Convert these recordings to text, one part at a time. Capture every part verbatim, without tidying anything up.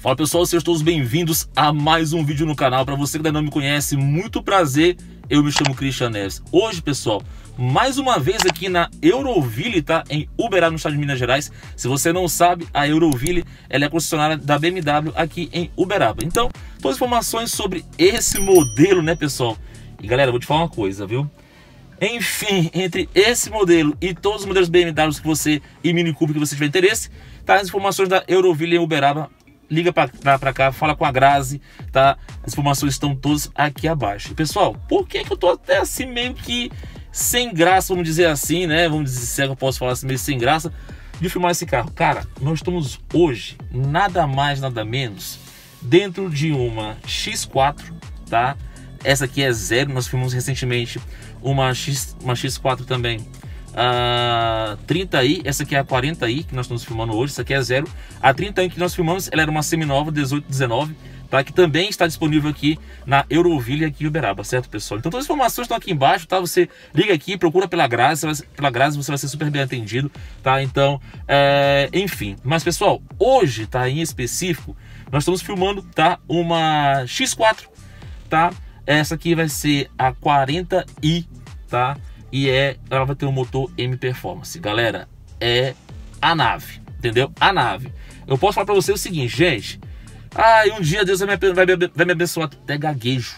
Fala pessoal, sejam todos bem-vindos a mais um vídeo no canal. Para você que ainda não me conhece, muito prazer, eu me chamo Christian Neves. Hoje, pessoal, mais uma vez aqui na Euroville, tá? Em Uberaba, no estado de Minas Gerais. Se você não sabe, a Euroville, ela é concessionária da B M W aqui em Uberaba. Então, todas as informações sobre esse modelo, né, pessoal? E galera, eu vou te falar uma coisa, viu? Enfim, entre esse modelo e todos os modelos B M Ws que você e Mini Cooper que você tiver interesse, tá? As informações da Euroville em Uberaba. Liga pra, pra, pra cá, fala com a Grazi, tá? As informações estão todas aqui abaixo. E, pessoal, por que que eu tô até assim meio que sem graça, vamos dizer assim, né? Vamos dizer, se é que eu posso falar assim, meio sem graça de filmar esse carro. Cara, nós estamos hoje, nada mais, nada menos, dentro de uma X quatro, tá? Essa aqui é zero, nós filmamos recentemente uma, X, uma X quatro também. A trinta i, essa aqui é a quarenta i que nós estamos filmando hoje, essa aqui é zero. A trinta i que nós filmamos, ela era uma seminova dezoito dezenove, tá? Que também está disponível aqui na Euroville aqui em Uberaba, certo, pessoal? Então todas as informações estão aqui embaixo, tá? Você liga aqui, procura pela Grazi, pela Grazi você vai ser super bem atendido, tá? Então, é... enfim. Mas, pessoal, hoje, tá? Em específico, nós estamos filmando, tá? Uma X quatro, tá? Essa aqui vai ser a quarenta i, tá? E é, ela vai ter um motor M Performance. Galera, é a nave, entendeu? A nave. Eu posso falar pra você o seguinte, gente. Ah, um dia Deus vai me, vai me, vai me abençoar. Até gaguejo.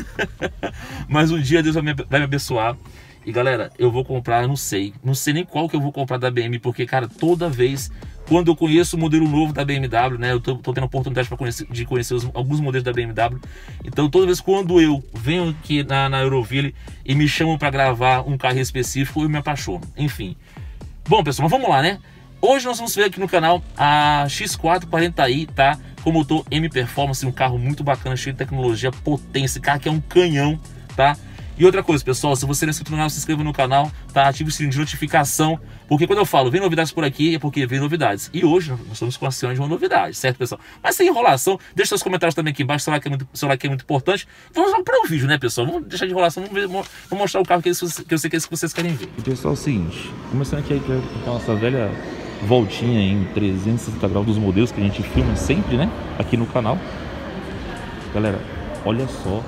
Mas um dia Deus vai me, vai me abençoar. E galera, eu vou comprar, não sei. Não sei nem qual que eu vou comprar da B M. Porque, cara, toda vez... Quando eu conheço o modelo novo da B M W, né? Eu tô, tô tendo a oportunidade pra conhecer, de conhecer os, alguns modelos da B M W. Então, toda vez quando eu venho aqui na, na Euroville e me chamam para gravar um carro específico, eu me apaixono. Enfim. Bom, pessoal, mas vamos lá, né? Hoje nós vamos ver aqui no canal a X quatro quarenta i, tá? Com motor M Performance, um carro muito bacana, cheio de tecnologia, potência. Esse carro aqui é um canhão, tá? E outra coisa, pessoal, se você não é inscrito no canal, se inscreva no canal, tá? Ative o sininho de notificação, porque quando eu falo vem novidades por aqui, é porque vem novidades. E hoje nós estamos com a senhora de uma novidade, certo, pessoal? Mas sem enrolação, deixa seus comentários também aqui embaixo, seu like é muito, seu like é muito importante. Vamos lá para o vídeo, né, pessoal? Vamos deixar de enrolação, vamos, ver, vamos mostrar o carro que, eles, que eu sei que, é que vocês querem ver. E pessoal, é o seguinte, começando aqui com a nossa velha voltinha em trezentos e sessenta graus dos modelos que a gente filma sempre, né, aqui no canal. Galera, olha só.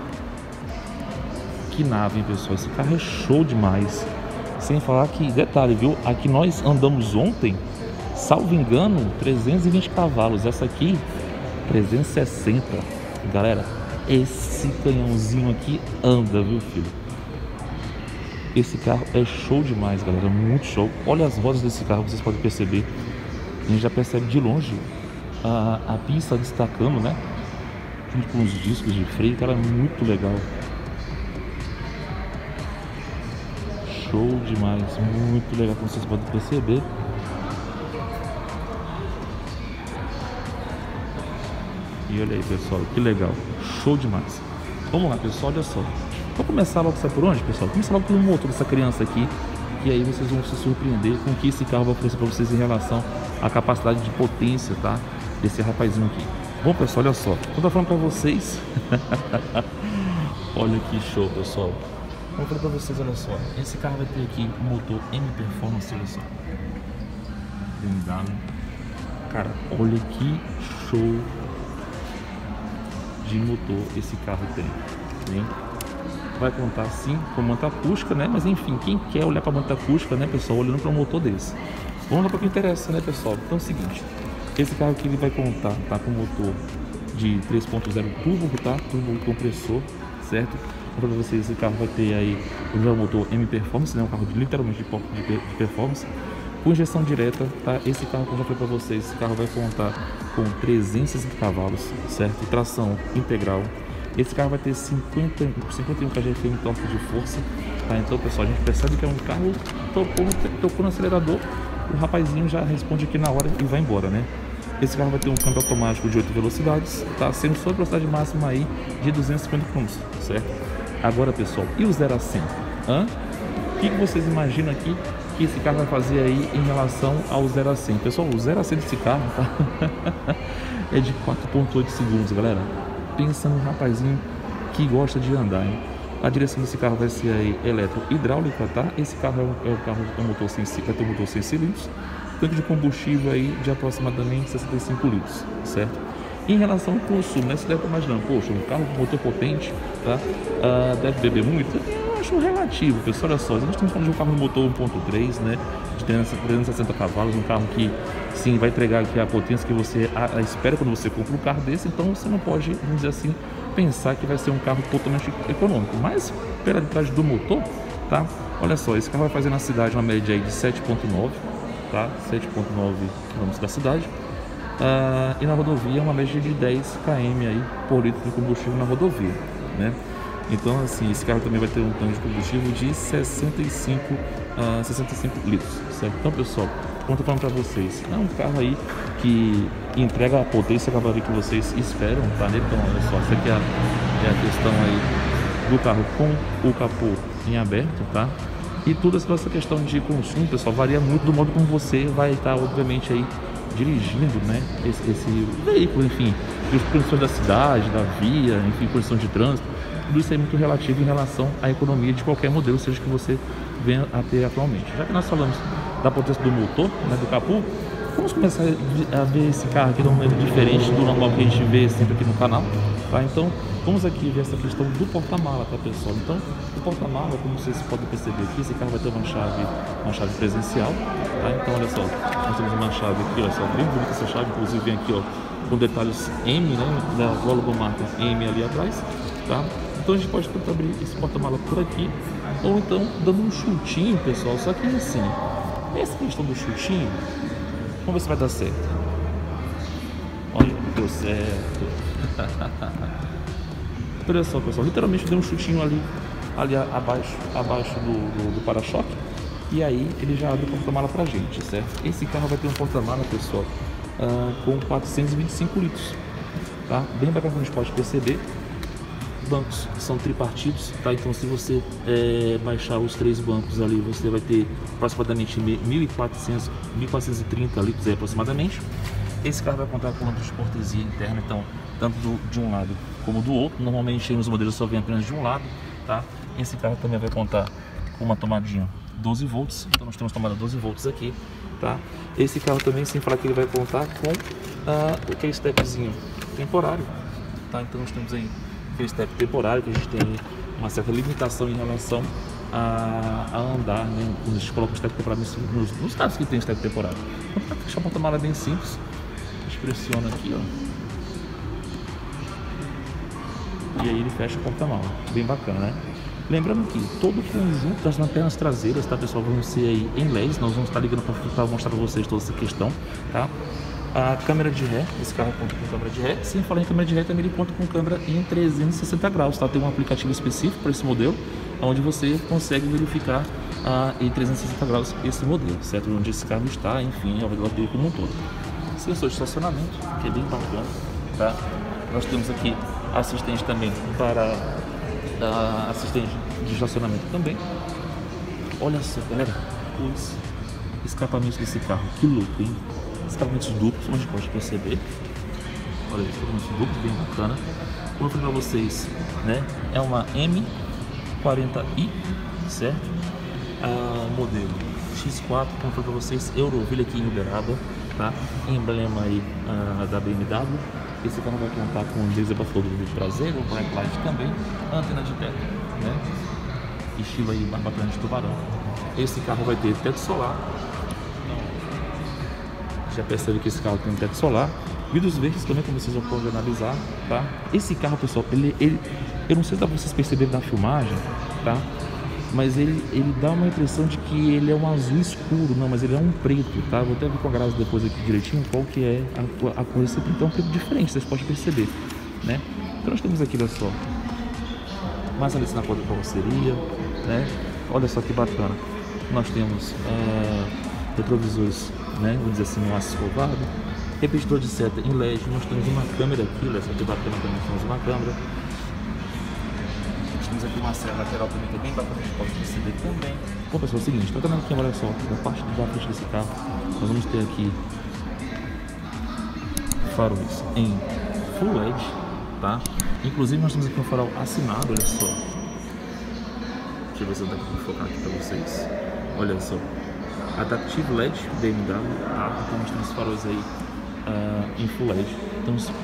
Que nave, hein, pessoal? Esse carro é show demais. Sem falar que, detalhe, viu? Aqui nós andamos ontem, salvo engano, trezentos e vinte cavalos. Essa aqui, trezentos e sessenta. Galera, esse canhãozinho aqui anda, viu, filho? Esse carro é show demais, galera. Muito show. Olha as rodas desse carro, vocês podem perceber. A gente já percebe de longe a, a pista destacando, né? Junto com os discos de freio, cara, muito legal. Show demais, muito legal, como vocês podem perceber. E olha aí, pessoal, que legal, show demais. Vamos lá, pessoal, olha só. Vou começar logo, sabe por onde, pessoal? Começar logo pelo motor dessa criança aqui. E aí vocês vão se surpreender com o que esse carro vai oferecer para vocês em relação à capacidade de potência, tá? Desse rapazinho aqui. Bom, pessoal, olha só, eu tô falando para vocês. Olha que show, pessoal. Vou falar pra vocês, olha só. Esse carro vai ter aqui um motor M Performance, olha só. B M W. Cara, olha que show de motor esse carro tem. Hein? Vai contar sim com manta acústica, né? Mas enfim, quem quer olhar pra manta acústica, né, pessoal? Olhando para um motor desse. Vamos lá para o que interessa, né, pessoal? Então é o seguinte. Esse carro aqui ele vai contar, tá, com motor de três ponto zero turbo, tá? Turbo compressor, certo? Para vocês, esse carro vai ter aí o meu motor M Performance, né? Um carro de, literalmente de, de, de performance, com injeção direta, tá? Esse carro, como eu já falei para vocês, esse carro vai contar com trezentos e sessenta cavalos, certo? E tração integral. Esse carro vai ter cinquenta, cinquenta e um kgf em torque de força, tá? Então, pessoal, a gente percebe que é um carro tocou no, tocou no acelerador, o rapazinho já responde aqui na hora e vai embora, né? Esse carro vai ter um câmbio automático de oito velocidades, tá? Sendo sua velocidade máxima aí de duzentos e cinquenta quilômetros, certo? Agora, pessoal, e o zero a cem? Hã? O que, que vocês imaginam aqui que esse carro vai fazer aí em relação ao zero a cem? Pessoal, o zero a cem desse carro, tá? É de quatro ponto oito segundos, galera. Pensa num rapazinho que gosta de andar, hein? A direção desse carro vai ser aí eletro-hidráulica, tá? Esse carro é um, é um carro com um motor sem, vai ter um motor seis cilindros, tanque de combustível aí de aproximadamente sessenta e cinco litros, certo? Em relação ao consumo, né? Você deve estar imaginando, poxa, um carro com motor potente, tá? Uh, deve beber muito. Eu acho relativo, pessoal. Olha só, nós estamos falando de um carro de motor um ponto três, né? De trezentos e sessenta cavalos, um carro que, sim, vai entregar aqui a potência que você a, a espera quando você compra um carro desse. Então, você não pode, vamos dizer assim, pensar que vai ser um carro totalmente econômico. Mas, pela detrás do motor, tá? Olha só, esse carro vai fazer na cidade uma média aí de sete ponto nove, tá? sete ponto nove quilômetros da cidade. Uh, e na rodovia uma média de dez quilômetros aí por litro de combustível na rodovia, né? Então, assim, esse carro também vai ter um tanque de combustível de sessenta e cinco litros, certo? Então, pessoal, como eu tô falando para vocês, é um carro aí que entrega a potência a cavalaria que vocês esperam, tá? Então, olha só, essa aqui é a, é a questão aí do carro com o capô em aberto, tá? E toda essa questão de consumo, pessoal, varia muito do modo como você vai estar, obviamente, aí dirigindo, né, esse, esse veículo, enfim, as condições da cidade, da via, enfim, condições de trânsito, tudo isso é muito relativo em relação à economia de qualquer modelo, seja que você venha a ter atualmente. Já que nós falamos da potência do motor, né, do capô, vamos começar a ver esse carro aqui de uma maneira diferente do normal que a gente vê sempre aqui no canal, tá? Então, vamos aqui ver essa questão do porta-mala, tá, pessoal? Então, o porta-mala, como vocês podem perceber aqui, esse carro vai ter uma chave, uma chave presencial, tá? Então, olha só, nós temos uma chave aqui, olha só, bem bonita essa chave, inclusive vem aqui, ó, com detalhes M, né, da logomarca M ali atrás, tá? Então, a gente pode tentar abrir esse porta-mala por aqui, ou então dando um chutinho, pessoal, só que assim, essa questão do chutinho, vamos ver se vai dar certo. Olha, deu certo. Olha só, pessoal, literalmente deu um chutinho ali, ali abaixo, abaixo do, do, do para-choque. E aí ele já abre o porta-mala pra gente, certo? Esse carro vai ter um porta-mala, pessoal, uh, com quatrocentos e vinte e cinco litros, tá? Bem bacana, como a gente pode perceber. Bancos são tripartidos, tá? Então, se você é, baixar os três bancos ali, você vai ter aproximadamente mil e quatrocentos, mil quatrocentos e trinta litros aí, aproximadamente. Esse carro vai contar com lâmpada de cortesia interna, então, tanto do, de um lado como do outro. Normalmente, nos modelos só vem apenas de um lado, tá? Esse carro também vai contar com uma tomadinha doze volts, então nós temos tomada doze volts aqui, tá? Esse carro também, sem falar que ele vai contar com uh, aquele stepzinho temporário, tá? Então, nós temos aí aquele step temporário, que a gente tem uma certa limitação em relação a, a andar, né? A gente coloca o step temporário nos, nos carros que tem step temporário. Então, para fechar o porta-mala é bem simples, a gente pressiona aqui, ó, e aí ele fecha o porta-mala, bem bacana, né? Lembrando que todo o conjunto das lanternas traseiras, tá, pessoal, vão ser aí em L E Ds, nós vamos estar ligando para mostrar para vocês toda essa questão, tá? A câmera de ré, esse carro conta com câmera de ré. Sem falar em câmera de ré, também ele conta com câmera em trezentos e sessenta graus, tá? Tem um aplicativo específico para esse modelo, onde você consegue verificar ah, em trezentos e sessenta graus esse modelo, certo? Onde esse carro está, enfim, ao redor dele como um todo. Sensor de estacionamento, que é bem bacana, tá? Nós temos aqui assistente também para ah, assistente de estacionamento também. Olha só, galera, os escapamentos desse carro, que louco, hein? Escapamentos duplos, como a gente pode perceber. Olha, escapamentos duplos, bem bacana. Como eu falei para vocês, né? É uma M quarenta i, certo? Ah, modelo X quatro, como eu falei para vocês, Euroville aqui em Uberaba, tá? Emblema aí ah, da B M W. Esse carro vai contar com laser abafador do vidro traseiro, black light também, antena de teto, né? Estilo aí bacana de tubarão. Esse carro vai ter teto solar. Já percebe que esse carro tem um teto solar. Vidros verdes também, como vocês vão poder analisar, tá? Esse carro, pessoal, ele, ele eu não sei se vocês perceberam na filmagem, tá? Mas ele, ele dá uma impressão de que ele é um azul escuro, não, mas ele é um preto, tá? Vou até ver com a Grazi depois aqui direitinho qual que é a, a cor desse preto. É um preto diferente, vocês podem perceber, né? Então nós temos aqui, olha só, mais ali na cor da carroceria, né? Olha só que bacana. Nós temos uh, retrovisores, né? Vamos dizer assim, um aço escovado, repetidor de seta em L E D. Nós temos uma câmera aqui, olha só que bacana também, temos uma câmera. Nós temos aqui uma serra lateral também, que é bem bacana, a gente pode perceber também. Bom, pessoal, é o seguinte, tá vendo aqui, olha só, na parte da frente desse carro, nós vamos ter aqui faróis em Full L E D, tá? Inclusive nós temos aqui um farol assinado, olha só. Deixa eu ver se eu dá pra focar aqui pra vocês. Olha só. Adaptive L E D B M W, tá? Então nós temos faróis aí uh, em Full L E D. Então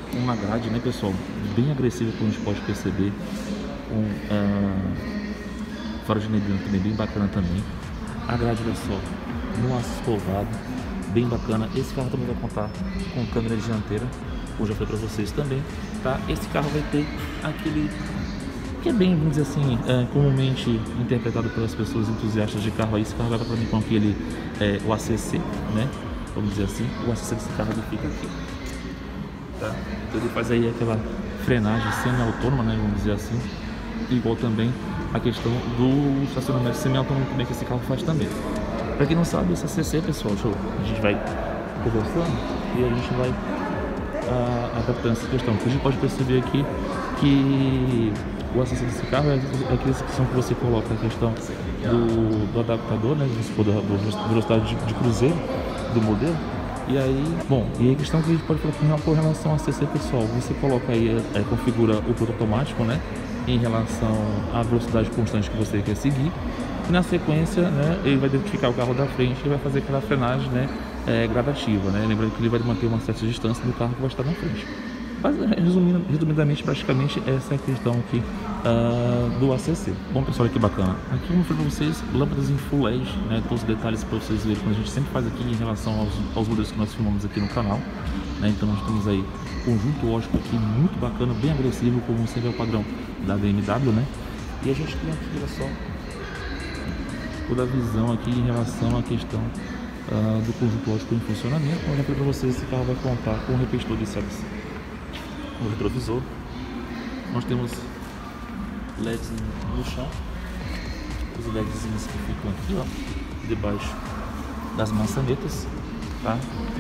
uma grade, né, pessoal, bem agressiva, como a gente pode perceber. Um uh, faro de neblina também bem bacana também. A grade, olha só, no aço escovado, bem bacana. Esse carro também vai contar com câmera dianteira, como já foi para vocês também, tá? Esse carro vai ter aquele que é bem, vamos dizer assim, é, comumente interpretado pelas pessoas entusiastas de carro. Aí esse carro vai para mim com aquele é, o A C C, né? Vamos dizer assim, o A C C desse carro ele fica aqui, tá? Então ele faz aí aquela frenagem semi-autônoma, né? Vamos dizer assim. Igual também a questão do estacionamento semi-autônomo também, que esse carro faz também. Para quem não sabe, esse A C C, pessoal, deixa eu, a gente vai conversando e a gente vai a, adaptando essa questão. Porque a gente pode perceber aqui que o A C C desse carro é, é aquela questão que você coloca a questão do, do adaptador, né, do, do velocidade de, de cruzeiro do modelo. E aí, bom, e a questão que a gente pode falar com relação ao A C C, pessoal, você coloca aí, é, configura o piloto automático, né, em relação à velocidade constante que você quer seguir. E na sequência, né, ele vai identificar o carro da frente e vai fazer aquela frenagem, né, é, gradativa, né? Lembrando que ele vai manter uma certa distância do carro que vai estar na frente. Mas, resumindo, resumidamente, praticamente essa é a questão aqui uh, do A C C. Bom, pessoal, que bacana. Aqui eu vou mostrar para vocês lâmpadas em Full L E D, né, todos os detalhes para vocês verem, como a gente sempre faz aqui em relação aos, aos modelos que nós filmamos aqui no canal, né? Então nós temos aí conjunto ótico aqui muito bacana, bem agressivo, como sempre é o padrão da B M W, né? E a gente tem aqui, olha só, toda a visão aqui em relação à questão uh, do conjunto ótico em funcionamento. Como eu já falei para vocês, esse carro vai contar com o repetidor de C E Ps no retrovisor. Nós temos L E Ds no chão, os L E Ds que ficam aqui, ó, debaixo das maçanetas, tá?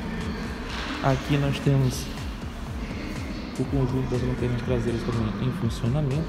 Aqui nós temos o conjunto das lanternas traseiras também em funcionamento.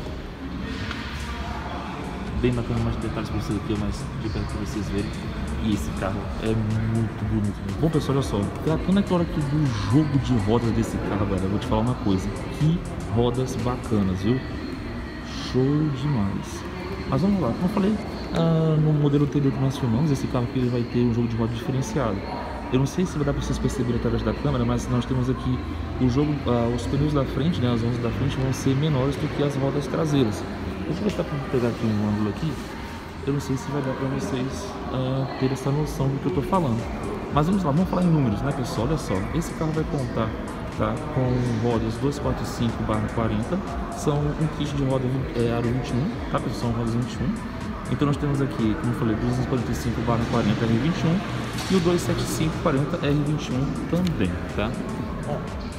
Bem bacana, mais detalhes para vocês aqui, mais de perto para vocês verem. E esse carro é muito bonito. Bom, pessoal, olha só, tratando aquela aqui do jogo de rodas desse carro, galera, eu vou te falar uma coisa. Que rodas bacanas, viu? Show demais. Mas vamos lá, como eu falei, ah, no modelo anterior que nós filmamos, esse carro aqui ele vai ter um jogo de roda diferenciado. Eu não sei se vai dar para vocês perceberem através da câmera, mas nós temos aqui o jogo, ah, os pneus da frente, né, as rodas da frente vão ser menores do que as rodas traseiras. Eu vou tentar pegar aqui um ângulo aqui. Eu não sei se vai dar para vocês uh, ter essa noção do que eu estou falando. Mas vamos lá, vamos falar em números, né, pessoal? Olha só, esse carro vai contar, tá, com rodas duzentos e quarenta e cinco barra quarenta. São um kit de roda é, aro vinte e um, tá, pessoal? São rodas vinte e um. Então nós temos aqui, como eu falei, duzentos e quarenta e cinco barra quarenta R vinte e um e o duzentos e setenta e cinco quarenta R vinte e um também, tá? Bom,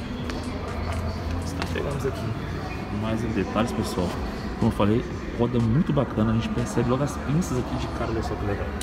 pegamos aqui mais em detalhes, pessoal. Como eu falei, roda muito bacana, a gente percebe logo as pinças aqui de cara, olha só que legal.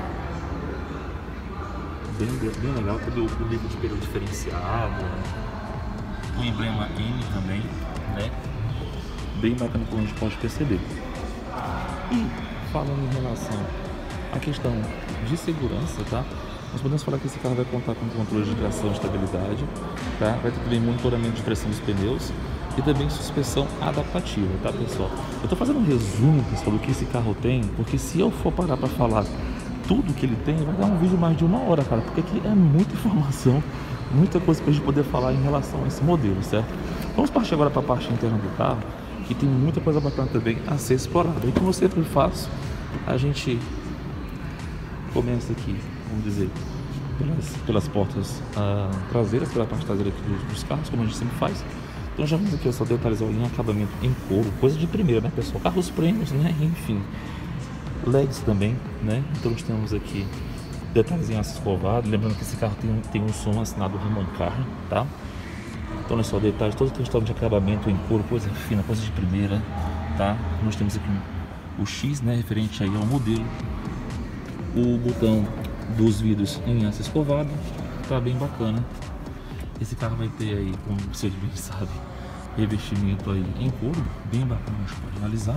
Bem, bem legal, todo o nível de pneu diferenciado, o emblema M também, né? Bem bacana, como a gente pode perceber. E falando em relação à questão de segurança, tá? Nós podemos falar que esse carro vai contar com controle de tração e estabilidade, tá? Vai ter também monitoramento de pressão dos pneus e também suspensão adaptativa, tá, pessoal? Eu tô fazendo um resumo, pessoal, do que esse carro tem, porque se eu for parar para falar tudo que ele tem, vai dar um vídeo mais de uma hora, cara, porque aqui é muita informação, muita coisa pra gente poder falar em relação a esse modelo, certo? Vamos partir agora para a parte interna do carro, que tem muita coisa bacana também a ser explorada. E como eu sempre faço, a gente começa aqui, vamos dizer, pelas, pelas portas ah, traseiras, pela parte traseira aqui dos, dos carros, como a gente sempre faz. Então já vamos aqui só detalhes em acabamento em couro, coisa de primeira, né, pessoal? Carros prêmios, né? Enfim, L E Ds também, né? Então nós temos aqui detalhes em aço escovado, lembrando que esse carro tem, tem um som assinado Ramancar, tá? Então olha só, detalhes, toda a questão de acabamento em couro, coisa fina, coisa de primeira, tá? Nós temos aqui o X, né, referente aí ao modelo, o botão dos vidros em aço escovado, tá bem bacana. Esse carro vai ter aí, como vocês bem sabem, revestimento aí em couro, bem bacana, a gente pode analisar.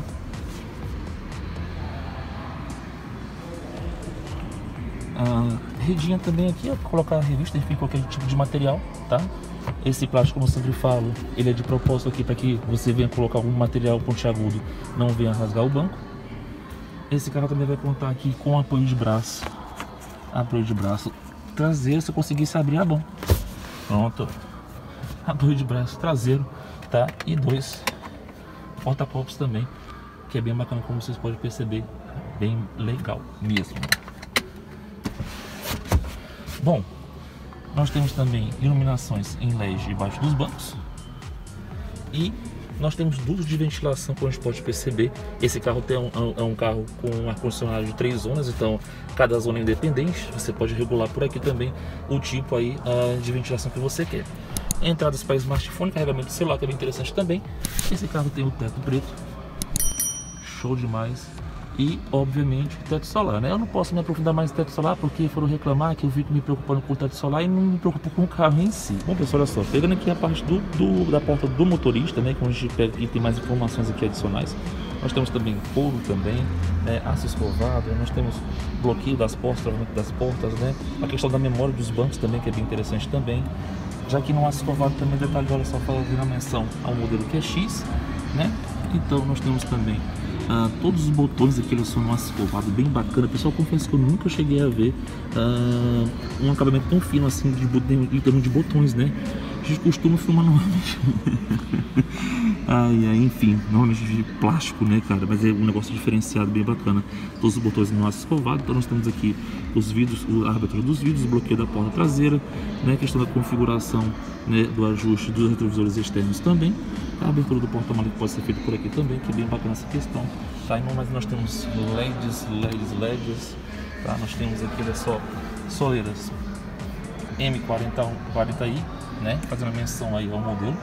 A redinha também aqui, ó, colocar a revista, enfim, qualquer tipo de material, tá? Esse plástico, como eu sempre falo, ele é de propósito aqui para que você venha colocar algum material pontiagudo, não venha rasgar o banco. Esse carro também vai contar aqui com apoio de braço, apoio de braço traseiro, se eu conseguisse abrir, é bom. Pronto. apoio de braço traseiro, tá? E dois porta-copos também, que é bem bacana, como vocês podem perceber, bem legal mesmo. Bom, nós temos também iluminações em L E D debaixo dos bancos e nós temos dutos de ventilação, como a gente pode perceber. Esse carro tem um, é um carro com ar-condicionado de três zonas, então cada zona é independente. Você pode regular por aqui também o tipo aí uh, de ventilação que você quer. Entradas para smartphone, carregamento de celular, que é bem interessante também. Esse carro tem o teto preto, show demais. E, obviamente, o teto solar, né? Eu não posso me aprofundar mais no teto solar porque foram reclamar que eu fico me preocupando com o teto solar e não me preocupo com o carro em si. Bom, pessoal, olha só, pegando aqui a parte do, do, da porta do motorista, né? Quando a gente pega aqui, tem mais informações aqui adicionais. Nós temos também couro também, né? Aço escovado, nós temos bloqueio das portas, travamento das portas, né? A questão da memória dos bancos também, que é bem interessante também. Já que no aço escovado também, detalhe, olha só, fazendo a menção ao modelo Q X, né? Então, nós temos também Uh, todos os botões aqui eles são um aço escovado bem bacana. Pessoal, confesso que eu nunca cheguei a ver uh, um acabamento tão fino assim de, em termos de botões, né? A gente costuma filmar normalmente ai, ai, enfim, normalmente de plástico, né, cara? Mas é um negócio diferenciado, bem bacana. Todos os botões no aço escovado. Então nós temos aqui os vidros, a abertura dos vidros, o bloqueio da porta traseira, né? A questão da configuração, né, do ajuste dos retrovisores externos também. A abertura do porta-malas pode ser feita por aqui também, que é bem bacana essa questão, tá? Mas nós temos L E Ds, L E Ds, L E Ds, tá? Nós temos aqui, olha só, soleiras M quarenta i, né? Fazendo menção aí ao modelo.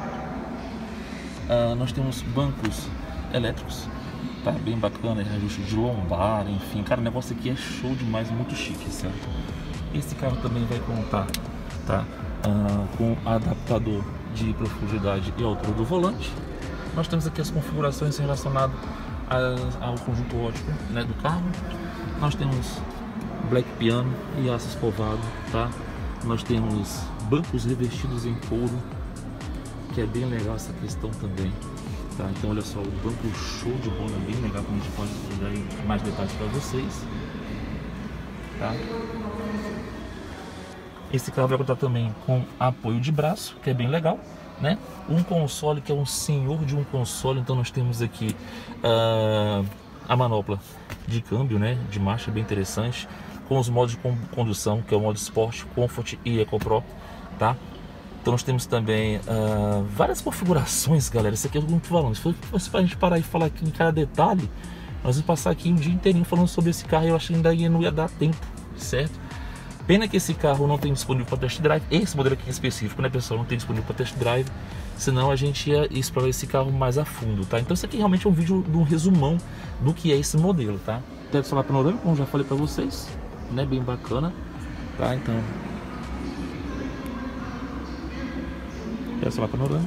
Uh, nós temos bancos elétricos, tá? Bem bacana, ajuste de lombar, enfim, cara, o negócio aqui é show demais, muito chique, certo? Esse carro também vai contar, tá? Uh, com adaptador de profundidade e altura do volante. Nós temos aqui as configurações relacionadas ao conjunto óptico, né, do carro. Nós temos black piano e aço escovado, tá? Nós temos bancos revestidos em couro, que é bem legal essa questão também, tá? Então olha só, o banco show de bola, bem legal, como a gente pode dar aí mais detalhes para vocês, tá? Esse carro vai contar também com apoio de braço, que é bem legal, né? Um console, que é um senhor de um console. Então nós temos aqui uh, a manopla de câmbio, né? De marcha, bem interessante. Com os modos de condução, que é o modo Sport, Comfort e Eco Pro, tá? Então nós temos também uh, várias configurações, galera. Isso aqui é o que eu tô falando. Se fosse pra gente parar e falar aqui em cada detalhe, nós vamos passar aqui um dia inteirinho falando sobre esse carro. Eu acho que ainda não ia dar tempo, certo? Pena que esse carro não tem disponível para test drive. Esse modelo aqui em específico, né, pessoal, não tem disponível para test drive. Senão a gente ia explorar esse carro mais a fundo, tá? Então isso aqui realmente é um vídeo de um resumão do que é esse modelo, tá? Teto solar panorâmico, como já falei para vocês, né? Bem bacana, tá? Então, teto solar panorâmico.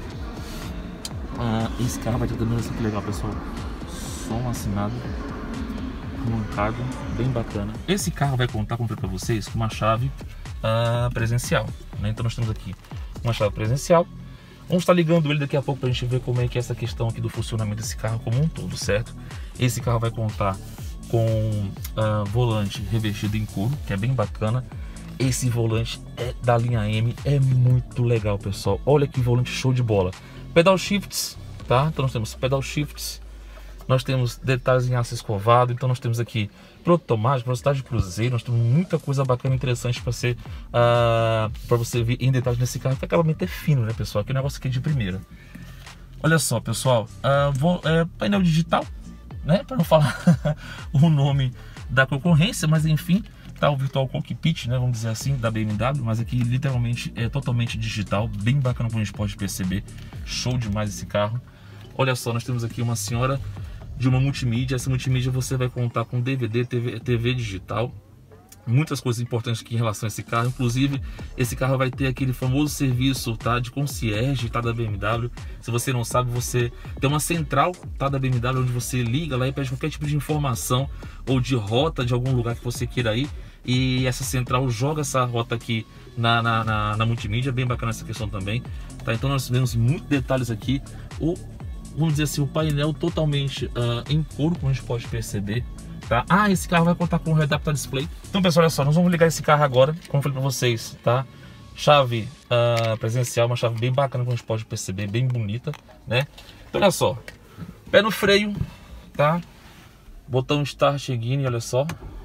Ah, esse carro vai ter também, olha que legal, pessoal. Som assinado, mancado, bem bacana. Esse carro vai contar, como eu falei para vocês, com uma chave uh, presencial, né? Então nós temos aqui uma chave presencial. Vamos estar ligando ele daqui a pouco para a gente ver como é que é essa questão aqui do funcionamento desse carro como um todo, certo? Esse carro vai contar com uh, volante revestido em couro, que é bem bacana. Esse volante é da linha M, é muito legal, pessoal. Olha que volante show de bola. Pedal shifts, tá? Então nós temos pedal shifts. Nós temos detalhes em aço escovado. Então nós temos aqui piloto automático, velocidade de cruzeiro. Nós temos muita coisa bacana e interessante para ser uh, para você ver em detalhes nesse carro. Que acabamento é fino, né, pessoal? Que negócio aqui é de primeira. Olha só, pessoal, uh, vou, é, painel digital, né? Para não falar o nome da concorrência, mas enfim, tá o Virtual Cockpit, né? Vamos dizer assim, da B M W. Mas aqui literalmente é totalmente digital, bem bacana, como a gente pode perceber. Show demais esse carro. Olha só, nós temos aqui uma senhora de uma multimídia. Essa multimídia você vai contar com D V D, T V, T V digital, muitas coisas importantes aqui em relação a esse carro. Inclusive, esse carro vai ter aquele famoso serviço, tá, de concierge, tá, da B M W. Se você não sabe, você tem uma central, tá, da B M W, onde você liga lá e pede qualquer tipo de informação ou de rota de algum lugar que você queira ir. E essa central joga essa rota aqui na, na, na, na multimídia. Bem bacana essa questão também, tá? Então nós vemos muitos detalhes aqui. O Vamos dizer assim, o painel totalmente uh, em couro, como a gente pode perceber, tá? Ah, esse carro vai contar com o Head-Up Display. Então, pessoal, olha só, nós vamos ligar esse carro agora, como eu falei para vocês, tá? chave uh, presencial, uma chave bem bacana, como a gente pode perceber, bem bonita, né? Então olha só, pé no freio, tá? Botão Start Again, olha só.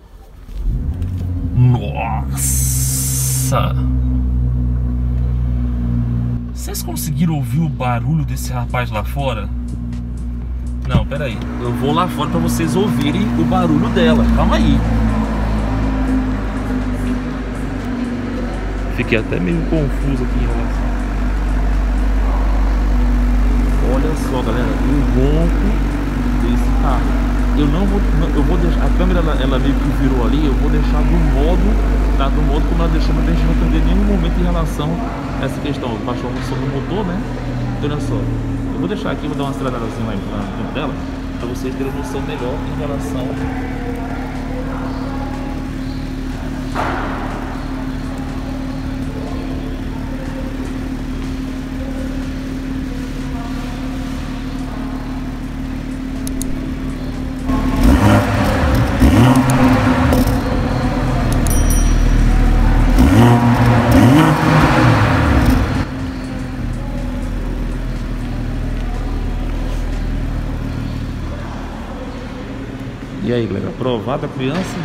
Nossa! Vocês conseguiram ouvir o barulho desse rapaz lá fora? Não, pera aí. Eu vou lá fora para vocês ouvirem o barulho dela. Calma aí. Fiquei até meio confuso aqui em relação. Olha só, galera, o ronco desse carro. Eu não vou, eu vou deixar, a câmera ela, ela meio que virou ali, eu vou deixar do modo, tá? Do modo como ela deixou, não deixa eu entender em nenhum momento em relação a essa questão. Baixou a som do motor, né? Então olha só, eu vou deixar aqui, vou dar uma aceleradazinha lá dentro dela, para vocês terem noção melhor em relação. E aí, galera, aprovada a criança?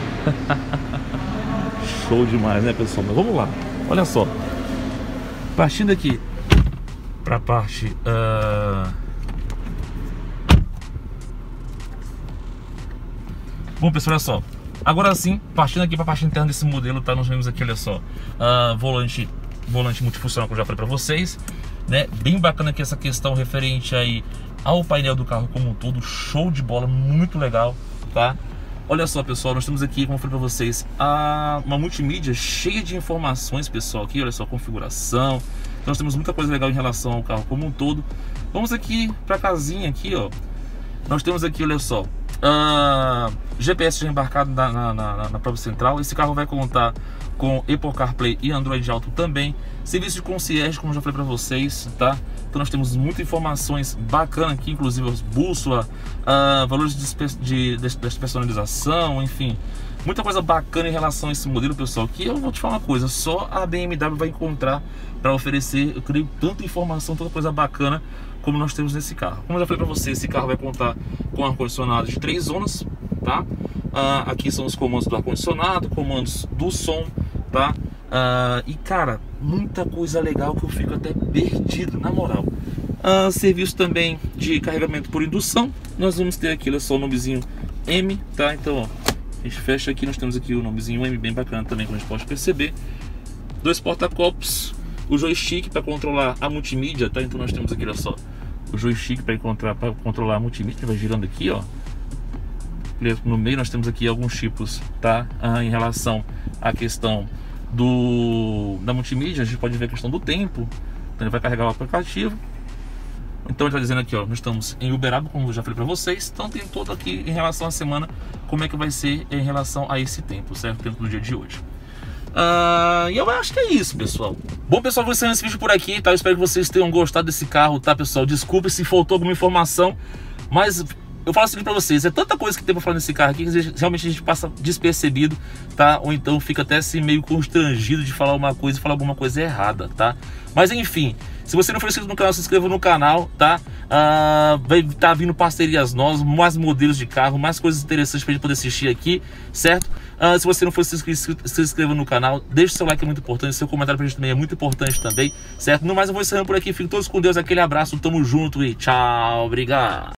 Show demais, né, pessoal? Mas vamos lá, olha só. Partindo aqui para a parte uh... Bom, pessoal, olha só. Agora sim, partindo aqui para a parte interna desse modelo, tá? Nós vemos aqui, olha só, uh, volante, volante multifuncional que eu já falei para vocês, né? Bem bacana aqui essa questão referente aí ao painel do carro como um todo. Show de bola, muito legal, tá? Olha só, pessoal, nós temos aqui, como eu falei para vocês, a, uma multimídia cheia de informações, pessoal, aqui, olha só, configuração. Então nós temos muita coisa legal em relação ao carro como um todo. Vamos aqui para a casinha aqui, ó. Nós temos aqui, olha só, uh, G P S já embarcado na, na, na, na própria central. Esse carro vai contar com Apple CarPlay e Android Auto também. Serviço de concierge, como eu já falei para vocês, tá? Então nós temos muitas informações bacanas aqui, inclusive as bússola, uh, valores de, de, de, de personalização, enfim, muita coisa bacana em relação a esse modelo, pessoal, que eu vou te falar uma coisa, só a B M W vai encontrar para oferecer, eu creio, tanta informação, tanta coisa bacana como nós temos nesse carro. Como eu já falei para vocês, esse carro vai contar com ar-condicionado de três zonas, tá? Uh, aqui são os comandos do ar-condicionado, comandos do som, tá? Uh, e cara, muita coisa legal que eu fico até perdido, na moral. Uh, serviço também de carregamento por indução. Nós vamos ter aqui, olha só, o nomezinho M, tá? Então, ó, a gente fecha aqui, nós temos aqui o nomezinho M, bem bacana também, como a gente pode perceber. Dois porta-copos, o joystick para controlar a multimídia, tá? Então nós temos aqui, olha só, o joystick para encontrar, para controlar a multimídia, vai girando aqui, ó. No meio nós temos aqui alguns tipos, tá? Uh, em relação à questão do da multimídia, a gente pode ver a questão do tempo. Então ele vai carregar o aplicativo. Então ele está dizendo aqui, ó, nós estamos em Uberaba, como eu já falei para vocês. Então tem todo aqui em relação à semana, como é que vai ser em relação a esse tempo, certo? Tempo do dia de hoje. Uh, e eu acho que é isso, pessoal. Bom, pessoal, vou encerrar esse vídeo por aqui, tá? Eu espero que vocês tenham gostado desse carro, tá, pessoal? Desculpe se faltou alguma informação, mas eu falo assim pra vocês, é tanta coisa que tem pra falar nesse carro aqui que realmente a gente passa despercebido, tá? Ou então fica até assim meio constrangido de falar uma coisa e falar alguma coisa errada, tá? Mas enfim, se você não for inscrito no canal, se inscreva no canal, tá? Uh, vai estar tá vindo parcerias novas, mais modelos de carro, mais coisas interessantes pra gente poder assistir aqui, certo? Uh, se você não for se inscrito, se inscreva no canal, deixe seu like, é muito importante, seu comentário pra gente também é muito importante também, certo? No mais, eu vou encerrando por aqui, fiquem todos com Deus, aquele abraço, tamo junto e tchau, obrigado!